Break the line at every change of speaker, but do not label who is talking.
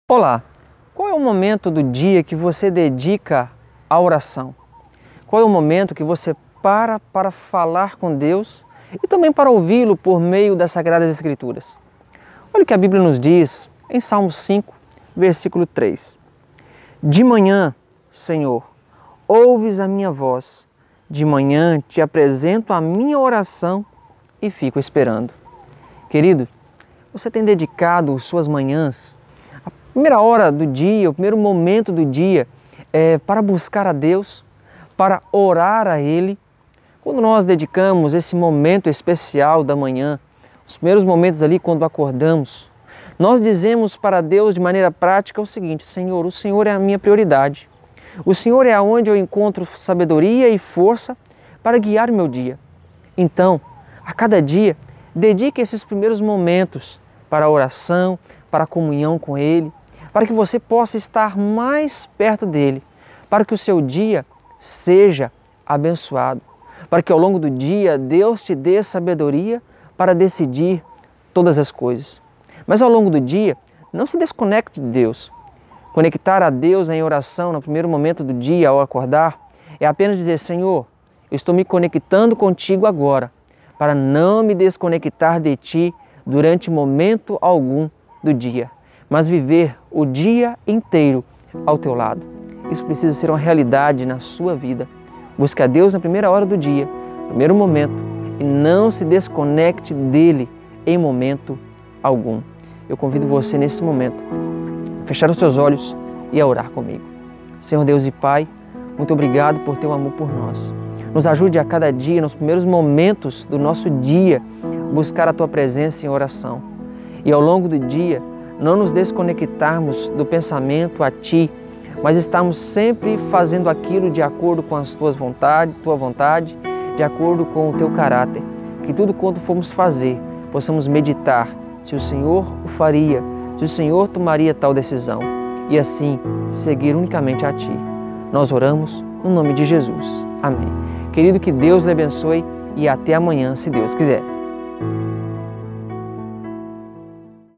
Olá, qual é o momento do dia que você dedica à oração? Qual é o momento que você para falar com Deus e também para ouvi-lo por meio das Sagradas Escrituras? Olha o que a Bíblia nos diz em Salmo 5, versículo 3. De manhã, Senhor, ouves a minha voz. De manhã te apresento a minha oração e fico esperando. Querido, você tem dedicado suas manhãs, a primeira hora do dia, o primeiro momento do dia, para buscar a Deus, para orar a Ele? Quando nós dedicamos esse momento especial da manhã, os primeiros momentos ali quando acordamos, nós dizemos para Deus de maneira prática o seguinte: Senhor, o Senhor é a minha prioridade. O Senhor é aonde eu encontro sabedoria e força para guiar o meu dia. Então, a cada dia, dedique esses primeiros momentos para a oração, para a comunhão com Ele, para que você possa estar mais perto dEle, para que o seu dia seja abençoado, para que ao longo do dia Deus te dê sabedoria para decidir todas as coisas. Mas ao longo do dia, não se desconecte de Deus. Conectar a Deus em oração no primeiro momento do dia ao acordar é apenas dizer: Senhor, eu estou me conectando contigo agora, para não me desconectar de Ti durante momento algum do dia, mas viver o dia inteiro ao Teu lado. Isso precisa ser uma realidade na sua vida. Busque a Deus na primeira hora do dia, no primeiro momento, e não se desconecte dEle em momento algum. Eu convido você nesse momento a fechar os seus olhos e a orar comigo. Senhor Deus e Pai, muito obrigado por Teu amor por nós. Nos ajude a cada dia, nos primeiros momentos do nosso dia, buscar a Tua presença em oração. E ao longo do dia, não nos desconectarmos do pensamento a Ti, mas estamos sempre fazendo aquilo de acordo com as Tua vontade, de acordo com o Teu caráter. Que tudo quanto formos fazer, possamos meditar se o Senhor o faria, se o Senhor tomaria tal decisão, e assim seguir unicamente a Ti. Nós oramos no nome de Jesus. Amém. Querido, que Deus lhe abençoe e até amanhã, se Deus quiser.